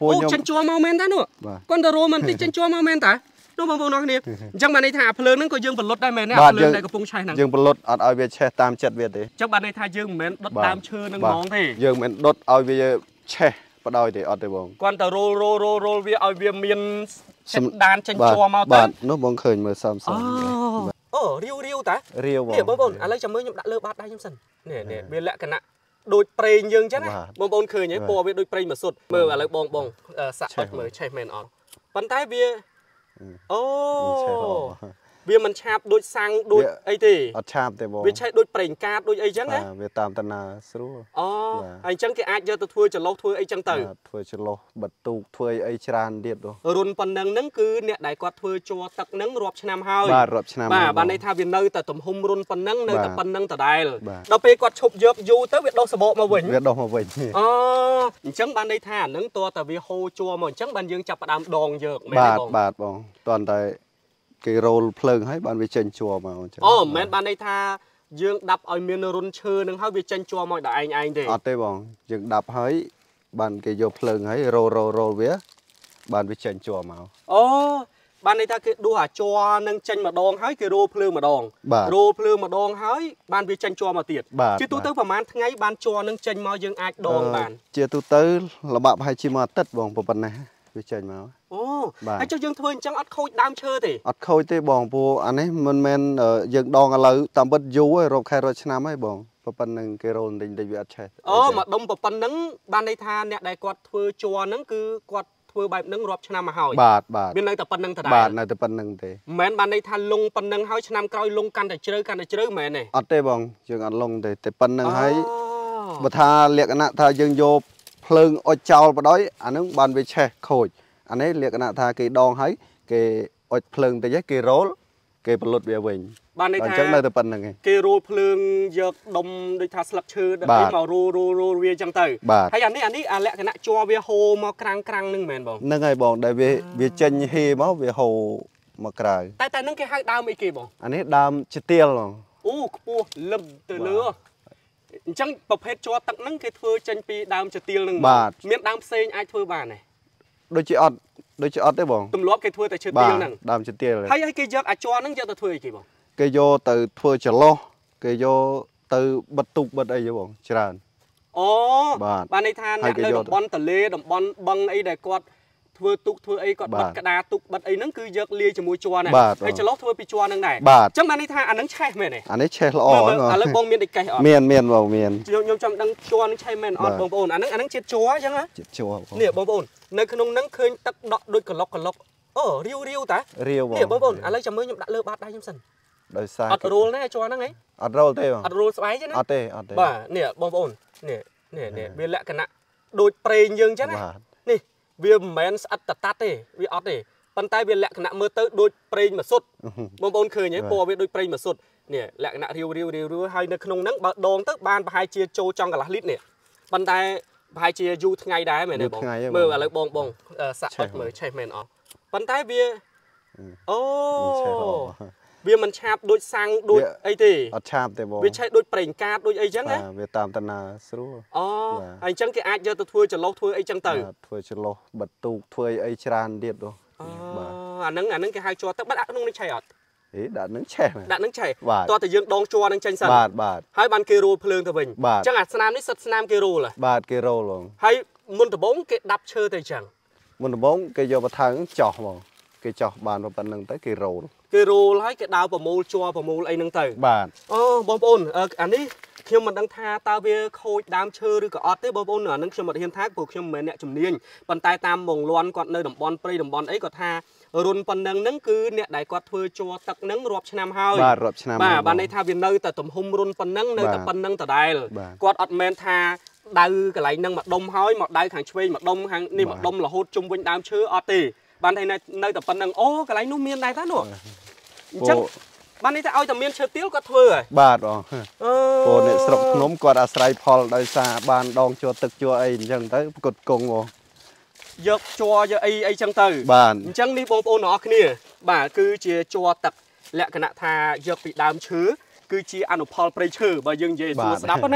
ô chân chua mau men ta nữa con tờ rô mình thì chân chua mau men ta đúng không bông nó kia chẳng bạn này thả phơi nó có dương vật lót đây mày nè phơi đây có phun chai nè dương vật lót ở về che tam chật việt đấy chắc bạn này thả dương mến đốt tam chơ nâng món thì dương mến đốt ở về che bắt đầu thì ở đây bông con tờ rô về ở về miền đàn chân chua mau ta nó bông khơi mà xăm riu ta riu nè bông lấy cho mới nhậm đã lơ bát đây nhâm sần nè về lại cái nạ đôi prey dương chứ này bông khơi nhảy po về đôi prey mà sụt mơ là lấy bông sạ mới chai men on bàn tay bia ô bia mình chạp đôi sang đôi ấy thì chạp thì bông bia chạy đôi prey cát đôi ấy chứ này về tam tân là sưu anh chẳng cái ai cho tôi thua cho lâu thua ấy chẳng tử thua cho lâu bật tụ thua ấy tràn điệt rồi run phần nâng nâng cứ nè đại quạt thua cho tắc nâng rộp năm hơi bạn này thà viên nơi tại tầm hung run phần nâng nơi tập phần nâng tại đài đâu pe quạt chụp dược du tới việc đâu sờ bộ mà vĩnh việc đâu mà vĩnh chẳng bạn đây thà nâng to tại vì hô chua mà chẳng bạn dương chập đám đòn dược bạt bông toàn tại cái rôl phơi hay bạn về chân chùa mà men bạn đây tha dương đập ở miền run chơ nâng hơi về chân chùa mọi đại anh thì tây bong dương đập hơi bạn cái vô phơi hay rô vía bạn về chân chùa mà bạn đây ta cái đua hả chùa nâng chân mà đòn hơi cái rô phơi mà đòn hơi bạn về chân chùa mà tiệt chứ tôi tới vào màn ngay bạn chùa nâng chân mà dương ai đòn bạn chưa tôi tới là bạn hay chi mà tất bong bộ này về chân mà anh cho dương thôi chẳng ắt khôi đam chơi thì ắt khôi tê bong po anh ấy mình men dương đòn là tạm bất du ấy rồi khai rồi năm ấy bong phần nâng cái rôn đình đình việt chơi mà đông phần nâng ban đây tha nè đại quạt thưa chùa nâng cứ quạt thưa bài nâng rộp năm mà hỏi bạt bên đây tập phần nâng thật đại bạt này tập phần nâng thế mến ban đây tha lung phần nâng hỏi năm coi lung căn để chơi mẹ này ắt tê bong dương ăn lung thì tập phần nâng hay mà tha liệt anh tha dương vô phơi ở chảo vào đói anh ấy ban về chơi khôi anh ấy liệt anh tha cái đòn hay cái ớt phơi tới cái rôl cái bật lụt về mình ban đây chắc nơi tập phần này cái rôl phơi giật đông để tha slap chư để màu rô về chẳng tới hay anh ấy lẹ cái nạ cho về hồ mà crang nưng mền bông nưng hay bông để về chân hì máu về hồ mà cài tại nưng cái hai đam mấy kỳ bông anh ấy đam chít tiêu rồi cua lâm từ lứa chẳng bọc hết cho tặng nưng cái thưa chân pi đam chít tiêu nưng miếng đam xây ai thưa bà này đôi chị ọt đấy bông tùm lóp cái thưa tại chít tiêu nưng đam chít tiêu hay cái giật cho nưng cho tôi thưa kỳ bông cái vô từ thưa chở lo cái vô từ bật tục bật ấy bông tràn bạn này than nơi đồng bon tờ lê đồng bon băng ấy để quạt thưa tục thưa ấy quạt bật cái đá tục bật ấy nứng cứ giật lia cho mũi chua này hay cho lót thưa pi chua nưng này chẳng bạn này than anh nứng chay mẹ này anh ấy chay lo anh lấy bông miên địch cay miên vào miên nhung trong đang chua nứng chay mẹ bông bồn anh nứng chết chua chẳng á chết chua nè bông bồn nơi khung nung nứng khơi tắc đọt đôi cờ lóc riu ta nè bông bồn anh lấy cho mới nhung đã lơ bát đây nhung sần đời xa ọt roll này cho nó ấy ọt roll thế ọt roll xoáy chứ ọt thế bà nè bông bồn nè bia lẹ cái nạ đôi prey dương chứ này nè bia men sắt tạt thế bia ọt thế bàn tay bia lẹ cái nạ mơ tới đôi prey mà sút bông bồn khơi nhảy po bia đôi prey mà sút nè lẹ cái nạ riu hai nơi khung nắng bờ đòn tức ban hai chia trâu trong cả lá lít nè bàn tay hai chia du ngày đá mày này bông mơ là lấy bông sạch mới chạy men ọ bàn tay bia bia mình chạp đôi sang đôi ấy thì bia chạy đôi prey cát đôi ấy chẳng á về tam tân là sưu anh chẳng cái ai cho tôi thua cho lâu thua ấy chẳng tử thua cho lâu bật tụ thua ấy tràn điệt rồi anh nâng cái hai cho tắc bắt ác nông chạy ọt đã nứng chảy to từ dương đong cho nâng tranh sân hai bàn kê rô phơi từ mình chẳng à snam đấy snam kê rô là bạt kê rô luôn hay muốn từ bóng cái đập chơi thì chẳng muốn từ bóng cái vô bát thang chọc mà cái chọc bàn và bàn nâng tới kê rô lấy cái đào vào mô cho vào mô ấy nâng từ bom bồn anh ấy khi mình đang tha tao về khôi đam chơi rồi cả ọt đấy bom bồn nữa nâng khi mình hiên thác buộc khi mình nè chùm niên bàn tay tam mồng loan còn nơi đồng bon ấy có tha run phần nâng cứ nè đại quạt thưa cho tắc nâng rộp năm hơi bạn này tha viên nơi tại tầm hung run phần nâng nơi tập phần nâng tại đài quạt ọt men tha đau cái lại nâng mặt đông hói mặt đai hàng chui mặt đông hàng ni mặt đông là hốt chung quanh đám chứa ọt tì bạn này nơi tập phần nâng cái lại nó miên này ta nữa chắc bạn ấy ta ao tầm miên chơi tiếu có thưa rồi bạt rồi bộ này sập nôm quạt asrai pol đời xa ban đong cho tực cho ấy chẳng tới cột cùng rồi giật cho ấy chẳng từ chẳng đi bom nó kia bà cứ chia cho tập lẹ cái nạ tha giật bị đám chứa cứ chia ăn pol prey chư bà dừng về xua đắp á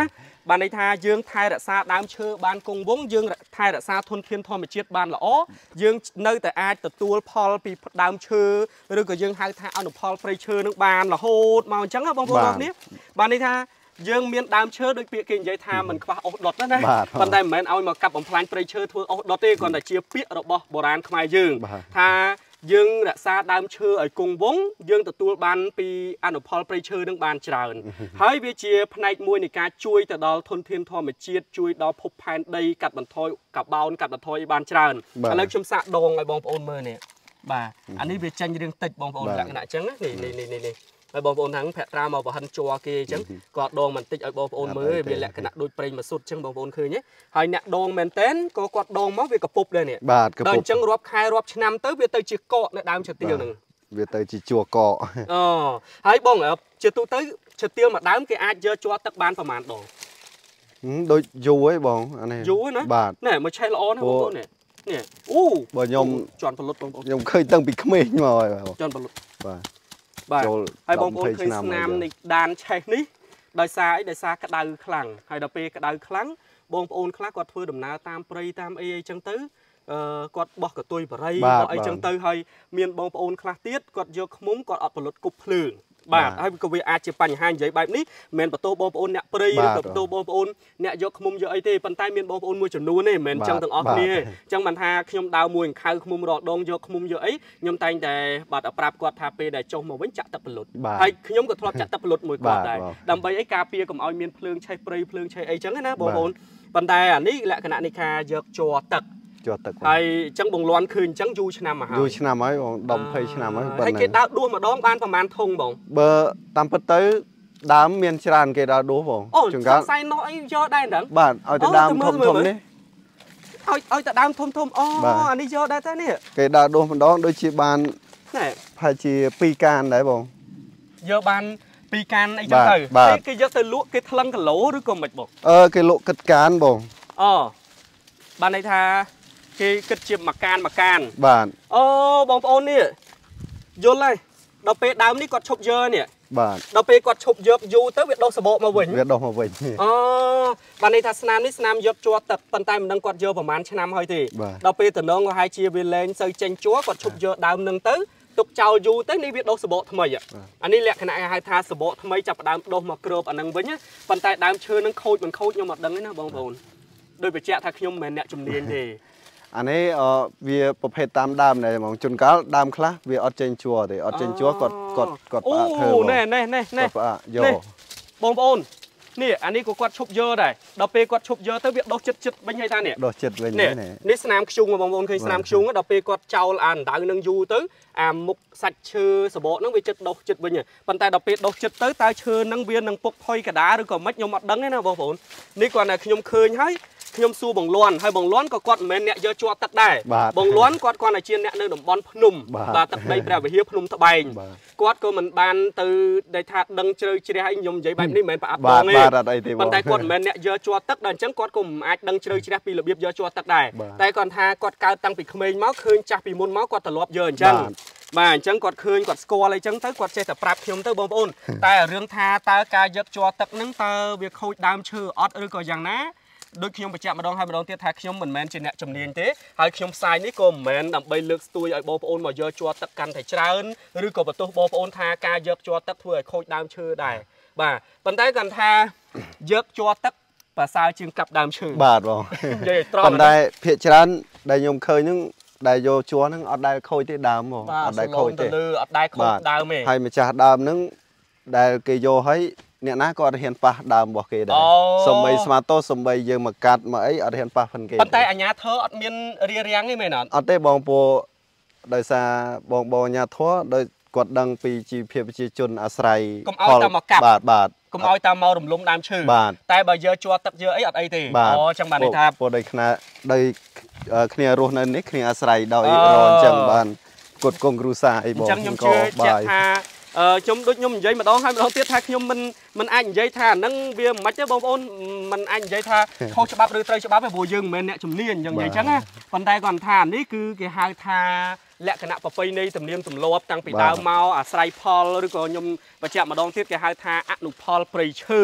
បានន័យថាយើងថែរក្សាដើមឈើបានគង់វង្សយើងថែរក្សាធនធានធម្មជាតិបានល្អយើងនៅតែអាចទទួលផលពីដើមឈើឬក៏យើងហៅថាអនុផលព្រៃឈើនឹងបានរហូតមកអញ្ចឹងបងប្អូនទាំងនេះបានន័យថាយើងមានដើមឈើដូចពាក្យគេនិយាយថាមិនខ្វះអុសដុតណាប៉ុន្តែមិនមែនឲ្យមកកាប់បំផ្លាញព្រៃឈើធ្វើអុសដុតទេគ្រាន់តែជាពាក្យរបស់បុរាណខ្មែរយើងថាយើងរក្សាដើមឈើឲ្យគង់វង្សយើងទទួលបានពីអនុផលព្រៃឈើនឹងបានច្រើនហើយវាជាផ្នែកមួយនៃការជួយទៅដល់ធនធានធម្មជាតិជួយដល់ភពផែនដីកាត់បន្ថយកាបូនកាត់បន្ថយឲ្យបានច្រើនឥឡូវខ្ញុំសាកដងឲ្យបងប្អូនមើលនេះបាទអានេះវាចាញ់រឿងតិចបងប្អូនលក្ខណៈអញ្ចឹងនេះហើយបងប្អូនហ្នឹងភក្ត្រាមកប្រហិនជួគេអញ្ចឹងគាត់ដងបន្តិចឲ្យបងប្អូនមើលវាលក្ខណៈដូចប្រេងម៉ាស៊ូតអញ្ចឹងបងប្អូនឃើញទេហើយអ្នកដងមែនតែនក៏គាត់ដងមកវាកពុបដែរនេះដល់អញ្ចឹងរាប់ខែរាប់ឆ្នាំទៅវាទៅជាកកនៅដើមឈើទាលហ្នឹងវាទៅជាជួកកហើយបងជាទូទៅឈើទាលមួយដើមគេអាចយកជ័រទឹកបានប្រហែលដងដូចយូរហីបងអានេះយូរណាណែមកឆេះល្អណាបងប្អូននេះអូបើខ្ញុំជន់ផលុតបងប្អូនខ្ញុំឃើញតាំងពីក្មេងមកហើយជន់ផលុតបាទហើយបងប្អូនឃើញស្នាមនៃដានឆេះនេះដោយសារអីដោយសារក្តៅខ្លាំងហើយដល់ពេលក្តៅខ្លាំងបងប្អូនខ្លះគាត់ធ្វើដំណើរតាមព្រៃតាមអីអីចឹងទៅគាត់បោះកតុយបរិយបោះអីចឹងទៅហើយមានបងប្អូនខ្លះទៀតគាត់យកឃ្មុំគាត់អត់ផលិតគប់ភ្លើងបាទហើយក៏វាអាចជាបញ្ហានិយាយបែបនេះមិនមែនបន្ទោសបងប្អូនអ្នកព្រៃឬក៏បន្ទោសបងប្អូនអ្នកយកឃ្មុំយកអីទេប៉ុន្តែមានបងប្អូនមួយចំនួនទេមិនមែនចឹងទាំងអស់គ្នាទេចឹងមិនថាខ្ញុំដើរមួយខៅឃ្មុំរដងយកឃ្មុំយកអីខ្ញុំតែងតែបាទប្រាប់គាត់ថាពេលដែលចុះមកវិញចាក់ទឹកផលុតហើយខ្ញុំក៏ធ្លាប់ចាក់ទឹកផលុតមួយគាត់ដែរដើម្បីអីការពារកុំឲ្យមានភ្លើងឆេះព្រៃភ្លើងឆេះអីចឹងណាបងប្អូនប៉ុន្តែអានេះលក្ខណៈនៃការយកជ័រទឹកហើយអញ្ចឹងបងលន់ឃើញអញ្ចឹងយូរឆ្នាំមកហើយយូរឆ្នាំហើយបង10-20ឆ្នាំហើយហើយគេដើរដួសម្ដងបានប្រហែលធុងបងបើតាមពិតទៅដើមមានច្រើនគេដើរដួសបងជួនកាលខ្សែនោះអីយកដែរហ្នឹងបាទឲ្យទៅដើមធំនេះឲ្យទៅដើមធំអូអានេះយកដែរតើនេះគេដើរដួសម្ដងដូចជាបានណែប្រហែលជា2កានដែរបងយកបាន2កានអីចឹងទៅគេយកទៅលក់គេថ្លឹងគីឡូឬក៏មិនបងគេលក់គិតកានបងបានន័យថាគេគិតជាមួយកានបាទបងប្អូននេះយល់ហើយដល់ពេលដើមនេះគាត់ឈប់យកនេះបាទដល់ពេលគាត់ឈប់យកយូរទៅវាដុះសបកមកវិញបានន័យថាស្នាមនេះស្នាមយកជ័រទឹកប៉ុន្តែមិនដឹងគាត់យកប្រហែលឆ្នាំហើយទេដល់ពេលតំណងក៏ហើយជាវាលែងសូវចេញជ័រគាត់ឈប់យកដើមនឹងទៅទុកចោលយូរទៅនេះវាដុះសបកថ្មីអានេះលក្ខណៈគេហៅថាសបកថ្មីចាប់ដើមដុះមកគ្របអានឹងវិញប៉ុន្តែដើមឈើនឹងខូចមិនខូចខ្ញុំអត់ដឹងទេណាបងប្អូនដោយបញ្ជាក់ថាខ្ញុំមិនមែនអ្នកជំនាញទេអានេះវាប្រភេទតាមដើមដែរហ្មងជួនកាលដើមខ្លះវាអត់ចេញជ័រទេអត់ចេញជ័រគាត់ផ្អាកធ្វើនេះផ្អាកយកបងប្អូននេះអានេះក៏គាត់ឈប់យកដែរដល់ពេលគាត់ឈប់យកទៅវាដុះចិត្តវិញហើយថានេះដុះចិត្តវិញនេះស្នាមខ្ជុងបងប្អូនឃើញស្នាមខ្ជុងដល់ពេលគាត់ចោលអាដៅនឹងយូរទៅអាមុខសាច់ឈើសបកហ្នឹងវាចិត្តដុះចិត្តវិញប៉ុន្តែដល់ពេលដុះចិត្តទៅតើឈើហ្នឹងវានឹងពុកផុយកដាឬក៏មិនខ្ញុំអត់ដឹងទេណាបងប្អូននេះគាត់តែខ្ញុំឃើញហើយខ្ញុំសួរបងលន់ហើយបងលន់ក៏គាត់មិនមែនអ្នកយកជ័រទឹកដែរបងលន់គាត់តែជាអ្នកនៅតំបន់ភ្នំបាទទឹកដីព្រះវិហារភ្នំត្បែងគាត់ក៏មិនបានទៅដែលថាដឹងជ្រៅជ្រះអីខ្ញុំនិយាយបែបនេះមិនមែនប្រអប់ដងទេប៉ុន្តែគាត់មិនមែនអ្នកយកជ័រទឹកដល់អញ្ចឹងគាត់ក៏មិនអាចដឹងជ្រៅជ្រះពីរបៀបយកជ័រទឹកដែរតែគាត់ថាគាត់កើតតាំងពីក្មេងមកឃើញចាស់ពីមុនមកគាត់ទ្រលាប់យកអញ្ចឹងបាទអញ្ចឹងគាត់ឃើញគាត់ស្គាល់អីចឹងទៅគាត់ចេះតែប្រាប់ខ្ញុំទៅបងប្អូនតែរឿងថាតើការយកជ័រទឹកហ្នឹងតើវាខូចដើមឈើអត់ឬក៏យ៉ាងណាដូចខ្ញុំបញ្ជាក់ម្ដងហើយម្ដងទៀតថាខ្ញុំមិនមែនជាអ្នកជំនាញទេហើយខ្ញុំផ្សាយនេះក៏មិនមែនដើម្បីលើកស្ទួយឲ្យបងប្អូនមកយកជ័រទឹកកាន់តែច្រើនឬក៏បន្ទោសបងប្អូនថាការយកជ័រទឹកធ្វើឲ្យខូចដើមឈើដែរបាទប៉ុន្តែគាត់ថាយកជ័រទឹកប្រសើរជាងកាប់ដើមឈើបាទបងនិយាយត្រង់ប៉ុន្តែភាគច្រើនដែលខ្ញុំឃើញហ្នឹងដែលយកជ័រហ្នឹងអត់ដែលខូចទេដើមបងអត់ដែលខូចទេអត់ដែលខូចដើមទេហើយម្ចាស់ដើមហ្នឹងដែលគេយកឲ្យអ្នកណាក៏អត់ហ៊ានប៉ះដើមរបស់គេដែរសំបីស្មាតោសំបីយើងមកកាត់មកអីអត់ហ៊ានប៉ះផងគេប៉ុន្តែអាញាធរអត់មានរារាំងទេមែនអត់ទេបងព្រោះដោយសារបងអាញាធរដោយគាត់ដឹងពីជីវភាពប្រជាជនអាស្រ័យកុំឲ្យតែមកកាប់បាទកុំឲ្យតាមមករំលំដើមឈើតែបើយកជ័រទឹកយកអីអត់អីទេចឹងបានន័យថាព្រោះដោយគ្នារស់នៅនេះគ្នាអាស្រ័យដោយរអញ្ចឹងបានគាត់គង់គ្រួសារអីបងអញ្ចឹងខ្ញុំជឿជាក់ថាខ្ញុំដូចខ្ញុំនិយាយម្ដងហើយម្ដងទៀតថាខ្ញុំមិនអាចនិយាយថាអាហ្នឹងវាមិនទេបងប្អូនមិនអាចនិយាយថាខុសច្បាប់ឬត្រូវច្បាប់ទេព្រោះយើងមិនមែនអ្នកជំនាញយ៉ាងនិយាយចឹងណាប៉ុន្តែគាត់ថានេះគឺគេហៅថាលក្ខណៈប្រពៃណីទំនៀមទម្លាប់តាំងពីដើមមកអាស្រ័យផលឬក៏ខ្ញុំបញ្ជាក់ម្ដងទៀតគេហៅថាអនុផលព្រៃឈើ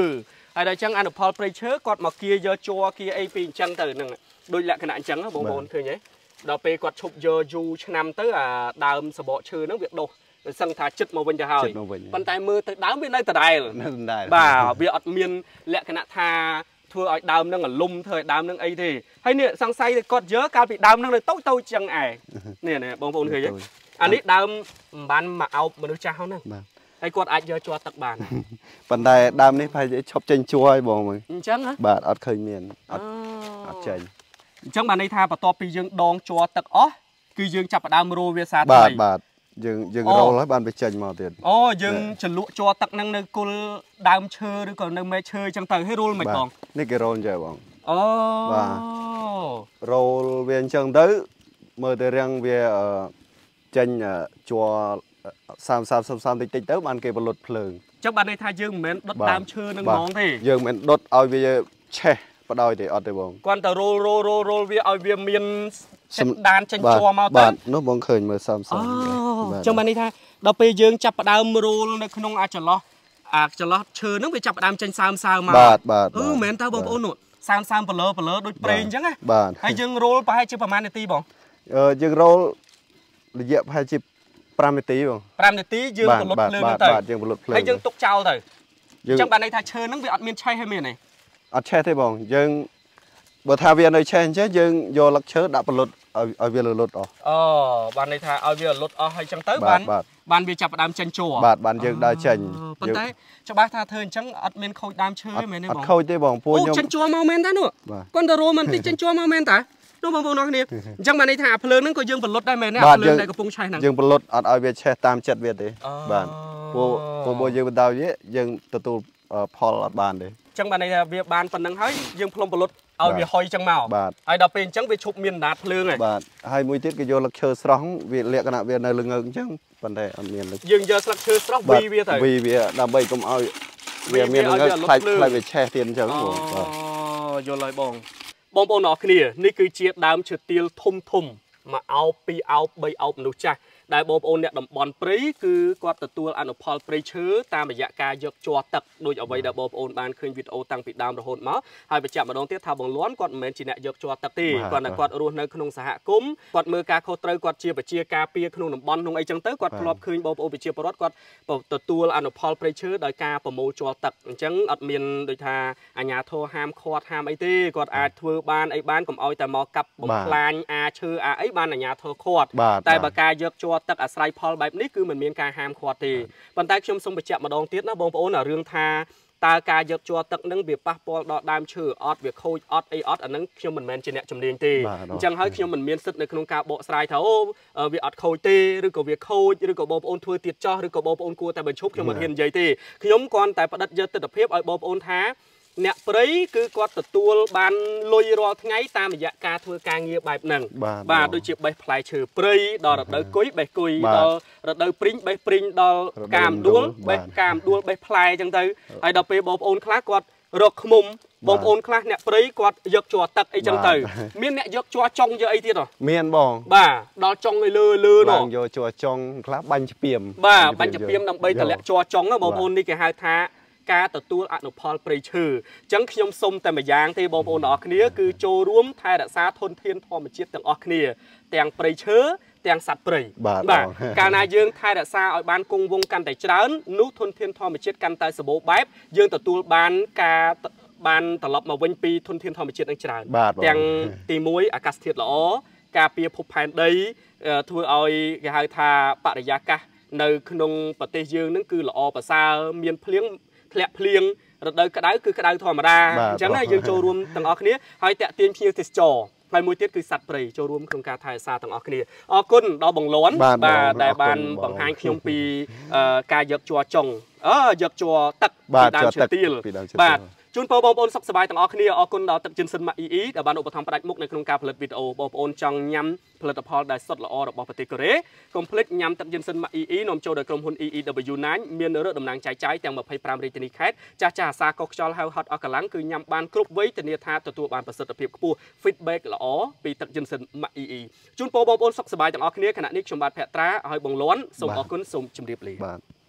ហើយដល់អញ្ចឹងអនុផលព្រៃឈើគាត់មកគៀយកជ័រគៀអីពីអញ្ចឹងទៅហ្នឹងដូចលក្ខណៈអញ្ចឹងបងប្អូនឃើញទេដល់ពេលគាត់ឈប់យកយូរឆ្នាំទៅអាដើមសបកឈើហ្នឹងវាដុះវាសឹងថាចិត្តមកវិញទៅហើយប៉ុន្តែមើលទៅដើមវានៅដដែលបាទវាអត់មានលក្ខណៈថាធ្វើឲ្យដើមហ្នឹងរលំធ្វើឲ្យដើមហ្នឹងអីទេហើយនេះសង្ស័យតែគាត់យកកាលពីដើមហ្នឹងនៅតូចចឹងឯងនេះបងប្អូនឃើញទេអានេះដើមមិនបានមកអោបមនុស្សចាស់ហ្នឹងហើយគាត់អាចយកជ័រទឹកបានប៉ុន្តែដើមនេះប្រហែលជាឈប់ចេញជ័រហើយបងមើលអញ្ចឹងបាទអត់ឃើញមានអត់ចេញអញ្ចឹងបានន័យថាបន្ទាប់ពីយើងដងជ័រទឹកអស់គឺយើងចាប់ផ្ដើមរោវាសាថ្មីបាទយើងរោលហើយបានវាចេញមកទៀតអូយើងចលក់ជ័រទឹកហ្នឹងនៅគល់ដើមឈើឬក៏នៅមែកឈើអញ្ចឹងទៅឲ្យរោលមិនបងនេះគេរោលចេះបងអូបាទរោលវាអញ្ចឹងទៅមើលទៅរាំងវាចេញជ័រ30 តិចទៅបានគេបលុតភ្លើងចឹងបានន័យថាយើងមិនមែនដុតដើមឈើនឹងហ្មងទេយើងមិនដុតឲ្យវាឆេះបដ ாய் ទេអត់ទេបងគាត់តែរោលវាឲ្យវាមានចិត្តដានចេញជ័រមកទៅបាទនោះបងឃើញមើល30 ចឹងបានន័យថាដល់ពេលយើងចាប់ផ្ដើមរោលនៅក្នុងអាចន្លោះឈើហ្នឹងវាចាប់ផ្ដើមចេញសើមមកបាទមិនមែនតើបងប្អូននោះសើមបលើដូចប្រេងអញ្ចឹងណាហើយយើងរោលប្រហែលជាប្រហែលនាទីបងយើងរោលរយៈប្រហែលជា5 នាទីបង 5 នាទីយើងបលុតភ្លើងទៅបាទយើងបលុតភ្លើងហើយយើងទុកចោលទៅអញ្ចឹងបានន័យថាឈើហ្នឹងវាអត់មានឆេះទេមានទេអត់ឆេះទេបងយើងបើថាវានៅឆេះអញ្ចឹងយើងយកលឹកឈើដាក់បលុតឲ្យវាលុតអស់អូបានន័យថាឲ្យវាលុតអស់ហើយអញ្ចឹងទៅបានវាចាប់ផ្ដើមចេញជ័របាទបានយើងដើរចេញប៉ុន្តែច្បាស់ថាធ្វើអញ្ចឹងអត់មានខូចដើមឈើទេមែនទេបងអត់ខូចទេបងពួកខ្ញុំចេញជ័រមកមែនតានោះគាត់ទៅរោមិនតិចចេញជ័រមកមែនតានោះបងប្អូនអរគ្នាអញ្ចឹងបានន័យថាភ្លើងហ្នឹងក៏យើងបលុតដែរមែនទេភ្លើងដែលកំពុងឆេះហ្នឹងយើងបលុតអត់ឲ្យវាឆេះតាមចិត្តវាទេបាទពួកយើងបន្តវាយើងទទួលផលអត់បានទេអញ្ចឹងបានន័យថាវាបានប៉ុណ្្នឹងហើយយើងផ្លុំបលុតឲ្យវាហុយអញ្ចឹងមកហើយដល់ពេលអញ្ចឹងវាឈប់មានអណ្ដាតភ្លើងហើយបាទហើយមួយទៀតគេយកលឹកឈើស្រស់វាលក្ខណៈវានៅល្ងើកអញ្ចឹងប៉ុន្តែអត់មានយើងយកស្លឹកឈើស្រស់វីវាទៅវីវាដើម្បីកុំឲ្យវាមានល្ងើកខ្លាចវាឆេះទៀតអញ្ចឹងអូយល់ហើយបងប្អូនអរគ្នានេះគឺជាដើមឈើទាលធំមួយអោប2អោប3អោបមនុស្សចាស់ដែលបងប្អូនអ្នកតំបន់ព្រៃគឺគាត់ទទួលអនុផលព្រៃឈើតាមរយៈការយកជ័រទឹកដូចអ្វីដែលបងប្អូនបានឃើញវីដេអូតាំងពីដើមរហូតមកហើយបញ្ជាក់ម្ដងទៀតថាបងលន់គាត់មិនមែនជាអ្នកយកជ័រទឹកទេគាត់រស់នៅក្នុងសហគមន៍គាត់មើលការខុសត្រូវគាត់ជាប្រជាការពារក្នុងតំបន់ក្នុងអីចឹងទៅគាត់ធ្លាប់ឃើញបងប្អូនប្រជាពលរដ្ឋគាត់ទទួលអនុផលព្រៃឈើដោយការប្រមូលជ័រទឹកអញ្ចឹងអត់មានដូចថាអាជ្ញាធរហាមឃាត់ហាមអីទេគាត់អាចធ្វើបានអីបានកុំឲ្យតែមកកាប់បំផ្លាញឈើអីបានអាជ្ញាធរឃាត់តែបើការយកជ័រទឹកអាស្រ័យផលបែបនេះគឺមិនមានការហាមឃាត់ទេប៉ុន្តែខ្ញុំសូមបញ្ជាក់ម្ដងទៀតណាបងប្អូនរឿងថាតើការយកជ័រទឹកនឹងវាប៉ះពាល់ដល់ដើមឈើអត់វាខូចអត់អីអត់អានឹងខ្ញុំមិនមែនជាអ្នកជំនាញទេអញ្ចឹងហើយខ្ញុំមិនមានសិទ្ធិនៅក្នុងការបកស្រាយថាអូវាអត់ខូចទេឬក៏វាខូចឬក៏បងប្អូនធ្វើទៀតចោះឬក៏បងប្អូនគួរតែបញ្ឈប់ខ្ញុំមិនហ៊ាននិយាយទេខ្ញុំគ្រាន់តែផ្តិតយកទស្សនវិជ្ជាឲ្យបងប្អូនថាអ្នកព្រៃគឺគាត់ទទួលបានលុយរាល់ថ្ងៃតាមរយៈការធ្វើការងារបែបហ្នឹងបាទដូចជាបេះផ្លែឈើព្រៃដល់រដូវគុយបេះគុយដល់រដូវព្រីងបេះព្រីងដល់កាមដួលបេះកាមដួលបេះផ្លែអញ្ចឹងទៅហើយដល់ពេលបងប្អូនខ្លះគាត់រកឃ្មុំបងប្អូនខ្លះអ្នកព្រៃគាត់យកជ័រទឹកអីចឹងទៅមានអ្នកយកជ័រចុងយកអីទៀតហ៎មានបងបាទដល់ចុងឲ្យលើនោះយកជ័រចុងខ្លះបាញ់ឆ្ពៀមបាទបាញ់ឆ្ពៀមដើម្បីតម្លាក់ជ័រចុងបងប្អូននេះគេហៅថាការទទួលអនុផលព្រៃឈើអញ្ចឹងខ្ញុំសូមតែម្យ៉ាងទេបងប្អូនទាំងអស់គ្នាគឺចូលរួមថែរក្សាធនធានធម្មជាតិទាំងអស់គ្នាទាំងព្រៃឈើទាំងសត្វព្រៃបាទកាលណាយើងថែរក្សាឲ្យបានគង់វង្សកាន់តែច្រើននោះធនធានធម្មជាតិកាន់តែសម្បូរបែបយើងទទួលបានការបានត្រឡប់មកវិញពីធនធានធម្មជាតិនឹងច្រើនទាំងទី1អាកាសធាតុល្អការពារភពផែនដីធ្វើឲ្យគេហៅថាបរិយាកាសនៅក្នុងប្រទេសយើងនឹងគឺល្អប្រសើរមានភ្លៀងធ្លាក់ភ្លៀងរដូវក្តៅគឺក្តៅធម្មតាអញ្ចឹងយើងចូលរួមទាំងអស់គ្នាហើយតាក់ទាញភ្ញៀវទេសចរហើយមួយទៀតគឺសត្វព្រៃចូលរួមក្នុងការថែរក្សាទាំងអស់គ្នាអរគុណដល់បងលន់បាទដែលបានបង្ហាញខ្ញុំពីការយកជ័រចុងយកជ័រទឹកពីដើមឈើទាលបាទជូនពរបងប្អូនសុខសប្បាយទាំងអស់គ្នាអរគុណដល់ទឹកជិនសិនម៉ាក់អ៊ីដែលបានឧបត្ថម្ភផ្ដាច់មុខនៅក្នុងការផលិតវីដេអូបងប្អូនចង់ញ៉ាំផលិតផលដែលសុទ្ធល្អរបស់ប្រទេសកូរ៉េកុំភ្លេចញ៉ាំទឹកជិនសិនម៉ាក់អ៊ីនាំចូលដោយក្រុមហ៊ុន EEW9 មានរឹតតំណាងចែកចាយទាំង25រាជធានីខេត្តចាស់អាសាកោះខ្យល់ហៅហត់អស់កម្លាំងគឺញ៉ាំបានគ្រប់វ័យធានាថាទទួលបានប្រសិទ្ធភាពខ្ពស់ feedback ល្អពីទឹកជិនសិនម៉ាក់អ៊ីជូនពរបងប្អូនសុខសប្បាយទាំងអស់គ្នាខណៈនេះខ្ញុំបាទភក្ត្រាឲ្យបងលន់សូមអរគុណសូមជម្រាបលា